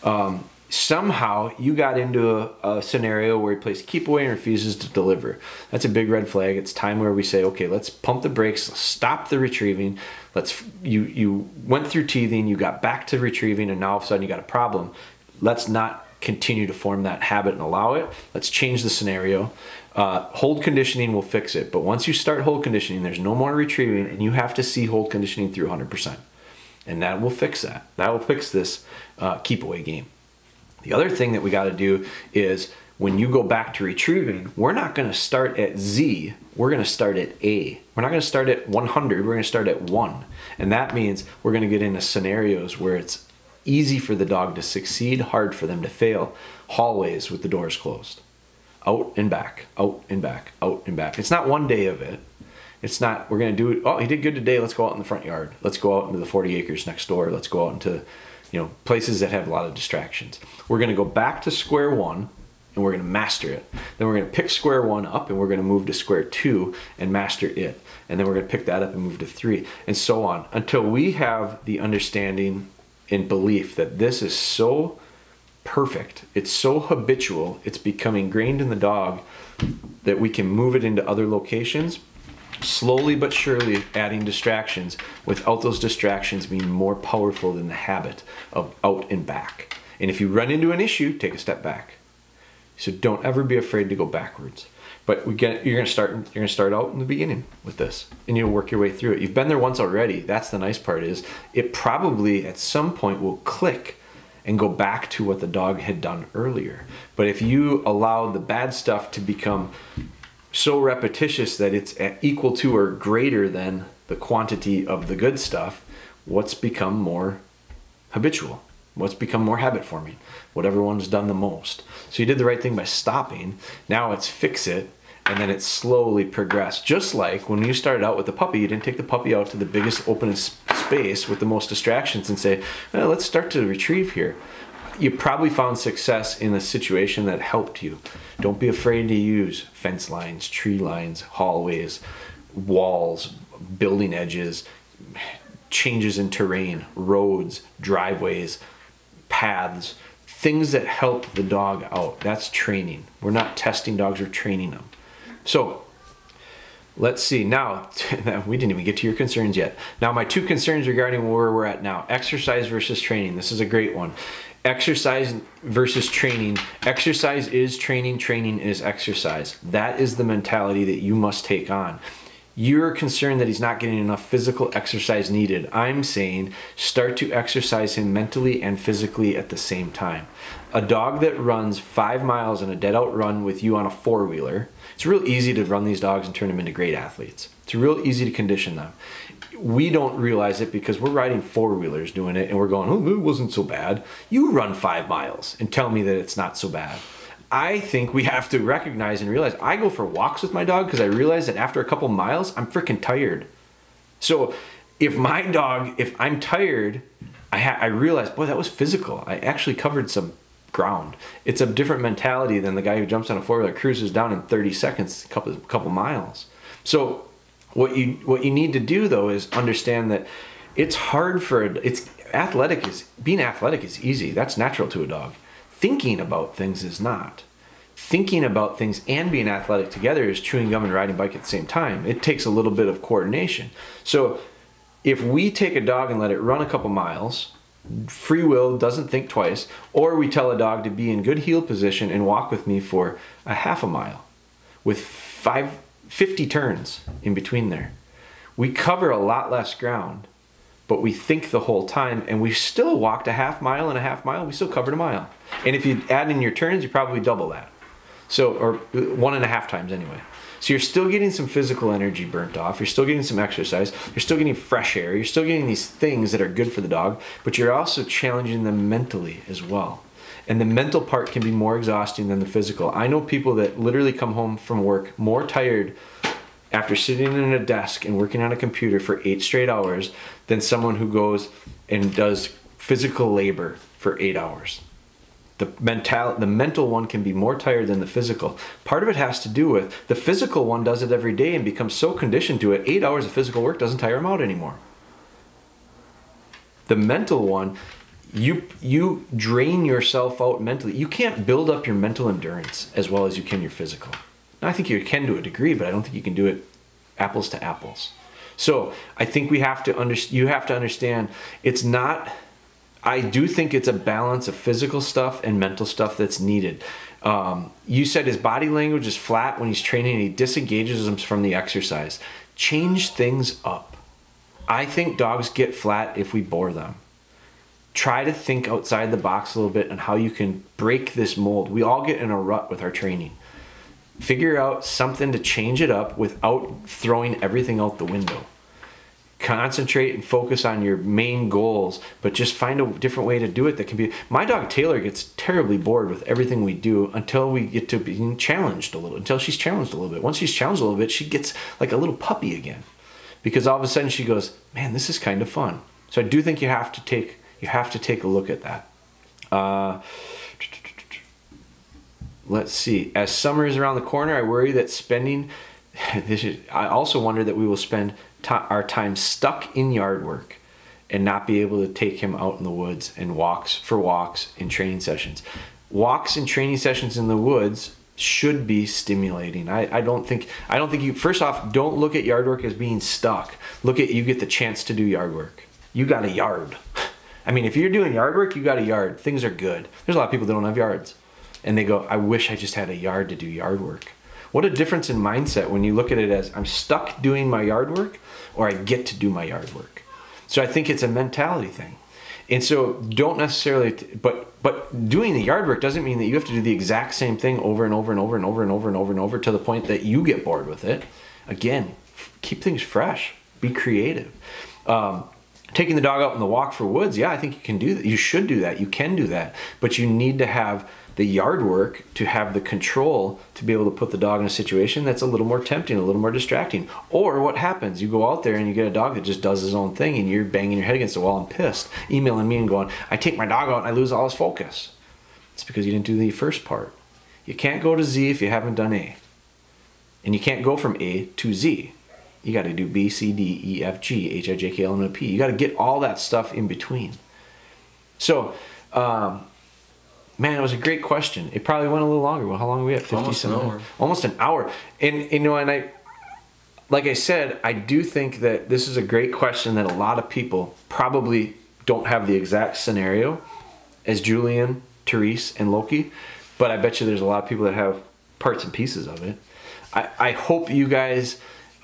somehow you got into a scenario where he plays keep away and refuses to deliver. That's a big red flag. It's time where we say, okay, let's pump the brakes, stop the retrieving. You went through teething, you got back to retrieving, and now all of a sudden you got a problem. Let's not continue to form that habit and allow it. Let's change the scenario. Hold conditioning will fix it, but once you start hold conditioning, there's no more retrieving, and you have to see hold conditioning through 100%. And that will fix that. That will fix this keep away game. The other thing that we got to do is when you go back to retrieving, we're not going to start at Z, we're going to start at A. We're not going to start at 100, we're going to start at 1. And that means we're going to get into scenarios where it's easy for the dog to succeed, hard for them to fail. Hallways with the doors closed. Out and back, out and back, out and back. It's not one day of it. It's not, we're going to do it, oh, he did good today, let's go out in the front yard. Let's go out into the 40 acres next door. Let's go out into, places that have a lot of distractions. We're going to go back to square one and we're going to master it. Then we're going to pick square one up and we're going to move to square 2 and master it. And then we're going to pick that up and move to 3 and so on until we have the understanding and belief that this is so perfect. It's so habitual. It's become ingrained in the dog that we can move it into other locations, slowly but surely adding distractions without those distractions being more powerful than the habit of out and back. And if you run into an issue, take a step back. So don't ever be afraid to go backwards. But you're gonna start out in the beginning with this, and you'll work your way through it. You've been there once already. That's the nice part, is it probably at some point will click and go back to what the dog had done earlier. But if you allow the bad stuff to become so repetitious that it's equal to or greater than the quantity of the good stuff, what's become more habitual? What's become more habit forming? Whatever one's done the most. So you did the right thing by stopping. Now it's fix it, and then it's slowly progressed. Just like when you started out with the puppy, you didn't take the puppy out to the biggest openest space with the most distractions and say, well, let's start to retrieve here. You probably found success in a situation that helped you. Don't be afraid to use fence lines, tree lines, hallways, walls, building edges, changes in terrain, roads, driveways, paths, things that help the dog out. That's training. We're not testing dogs, we're training them. So let's see. Now, we didn't even get to your concerns yet. Now, my 2 concerns regarding where we're at now. Exercise versus training. This is a great one. Exercise versus training. Exercise is training, training is exercise. That is the mentality that you must take on. You're concerned that he's not getting enough physical exercise needed. I'm saying start to exercise him mentally and physically at the same time. A dog that runs 5 miles in a dead out run with you on a 4-wheeler, it's real easy to run these dogs and turn them into great athletes. It's real easy to condition them. We don't realize it because we're riding 4-wheelers doing it and we're going, oh, it wasn't so bad. You run 5 miles and tell me that it's not so bad. I think we have to recognize and realize I go for walks with my dog because I realize that after a couple miles, I'm freaking tired. So if my dog, if I'm tired, I realize, boy, that was physical. I actually covered some ground. It's a different mentality than the guy who jumps on a four-wheeler, cruises down in 30 seconds, couple miles. So what you need to do though is understand that it's hard for being athletic is easy. That's natural to a dog. Thinking about things is not. Thinking about things and being athletic together is chewing gum and riding a bike at the same time. It takes a little bit of coordination. So if we take a dog and let it run a couple miles, free will, doesn't think twice, or we tell a dog to be in good heel position and walk with me for a half a mile with 50 turns in between there, we cover a lot less ground, but we think the whole time, and we still walked a half mile and a half mile. We still covered a mile. And if you add in your turns, you probably double that. So, or 1.5 times anyway. So you're still getting some physical energy burnt off. You're still getting some exercise. You're still getting fresh air. You're still getting these things that are good for the dog, but you're also challenging them mentally as well. And the mental part can be more exhausting than the physical. I know people that literally come home from work more tired after sitting in a desk and working on a computer for 8 straight hours than someone who goes and does physical labor for 8 hours. The mental one can be more tired than the physical. Part of it has to do with the physical one does it every day and becomes so conditioned to it, 8 hours of physical work doesn't tire him out anymore. The mental one, you drain yourself out mentally. You can't build up your mental endurance as well as you can your physical. Now, I think you can to a degree, but I don't think you can do it apples to apples. So I think you have to understand it's not, I do think it's a balance of physical stuff and mental stuff that's needed. You said his body language is flat when he's training and he disengages him from the exercise. Change things up. I think dogs get flat if we bore them. Try to think outside the box a little bit on how you can break this mold. We all get in a rut with our training. Figure out something to change it up without throwing everything out the window. Concentrate and focus on your main goals, but just find a different way to do it that can be. My dog Taylor gets terribly bored with everything we do until we get to being challenged a little, until she's challenged a little bit. Once she's challenged a little bit, she gets like a little puppy again, because all of a sudden she goes, man, this is kind of fun. So I do think you have to take a look at that. Let's see. As summer is around the corner, I worry that spending. I also wonder that we will spend our time stuck in yard work and not be able to take him out in the woods and walks in training sessions. Walks and training sessions in the woods should be stimulating. I don't think you, first off, don't look at yard work as being stuck. Look at, you get the chance to do yard work. You got a yard. I mean, if you're doing yard work, you got a yard. Things are good. There's a lot of people that don't have yards. And they go, I wish I just had a yard to do yard work. What a difference in mindset when you look at it as I'm stuck doing my yard work or I get to do my yard work. So I think it's a mentality thing. And so don't necessarily, but doing the yard work doesn't mean that you have to do the exact same thing over and over and over and over and over and over and over to the point that you get bored with it. Again, keep things fresh, be creative. Taking the dog out on the walk for woods, yeah, I think you can do that. You should do that. You can do that. But you need to have the yard work to have the control to be able to put the dog in a situation that's a little more tempting, a little more distracting. Or what happens? You go out there and you get a dog that just does his own thing and you're banging your head against the wall and pissed, emailing me and going, I take my dog out and I lose all his focus. It's because you didn't do the first part. You can't go to Z if you haven't done A. And you can't go from A to Z. You got to do B, C, D, E, F, G, H, I, J, K, L, M, N, P. You got to get all that stuff in between. So, man, it was a great question. It probably went a little longer. Well, how long are we at? 50 Almost an hour. Almost an hour. And you know, and I, like I said, I do think that this is a great question that a lot of people probably don't have the exact scenario as Julian, Therese, and Loki, but I bet you there's a lot of people that have parts and pieces of it. I hope you guys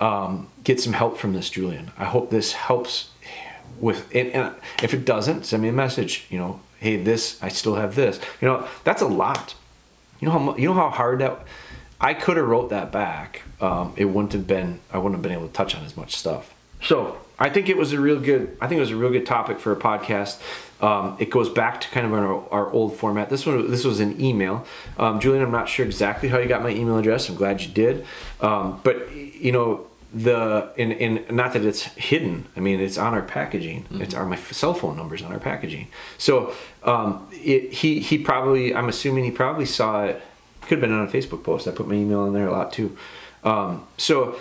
get some help from this, Julian. I hope this helps with it. And if it doesn't, send me a message. You know, hey, I still have this. You know, that's a lot. You know how hard that. I could have wrote that back. It wouldn't have been. I wouldn't have been able to touch on as much stuff. So I think it was a real good. I think it was a real good topic for a podcast. It goes back to kind of our old format. This was an email. Julian, I'm not sure exactly how you got my email address. I'm glad you did. But you know, and not that it's hidden. I mean, it's on our packaging. It's my cell phone number's on our packaging. So he probably, I'm assuming he probably saw it. Could have been on a Facebook post. I put my email in there a lot too. So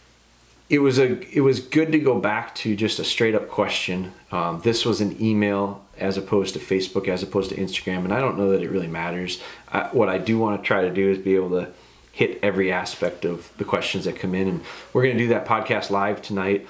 it was good to go back to just a straight up question. This was an email as opposed to Facebook, as opposed to Instagram, and I don't know that it really matters. What I do want to try to do is be able to hit every aspect of the questions that come in, and we're going to do that podcast live tonight.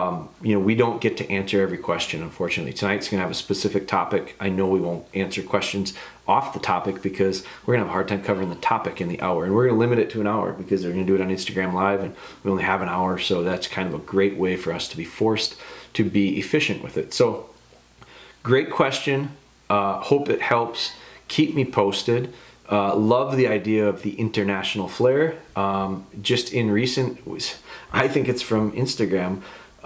We don't get to answer every question, unfortunately. Tonight's going to have a specific topic. I know we won't answer questions off the topic because we're going to have a hard time covering the topic in the hour, and we're going to limit it to an hour because they're going to do it on Instagram Live, and we only have an hour, so that's kind of a great way for us to be forced to be efficient with it. So great question. Hope it helps. Keep me posted. Love the idea of the international flair. Just in recent, I think it's from Instagram,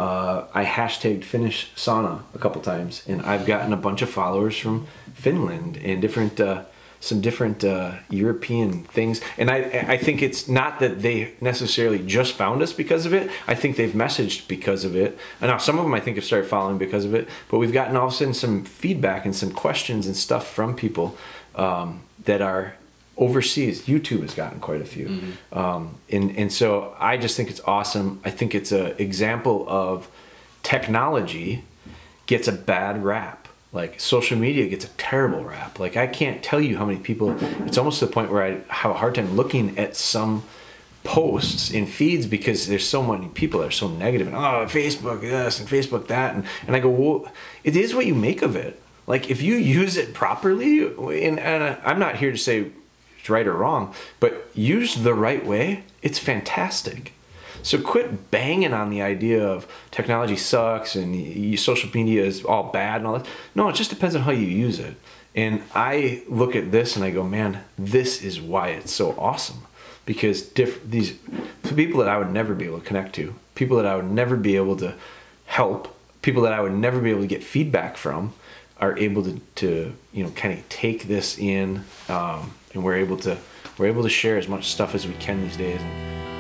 I hashtagged Finnish sauna a couple times, and I've gotten a bunch of followers from Finland and some different European things. And I think it's not that they necessarily just found us because of it. I think they've messaged because of it. And now some of them I think have started following because of it. But we've gotten all of a sudden some feedback and some questions and stuff from people that are overseas. YouTube has gotten quite a few. And so I just think it's awesome. I think it's an example of technology gets a bad rap. Like social media gets a terrible rap. Like I can't tell you how many people, it's almost to the point where I have a hard time looking at some posts in feeds because there's so many people that are so negative and Facebook this and Facebook that. And I go, well, it is what you make of it. Like if you use it properly, and I'm not here to say it's right or wrong, but used the right way, it's fantastic. So quit banging on the idea of technology sucks and social media is all bad and all that. No, it just depends on how you use it. And I look at this and I go, man, this is why it's so awesome. Because these people that I would never be able to connect to, people that I would never be able to help, people that I would never be able to get feedback from, are able to kind of take this in, and we're able to share as much stuff as we can these days.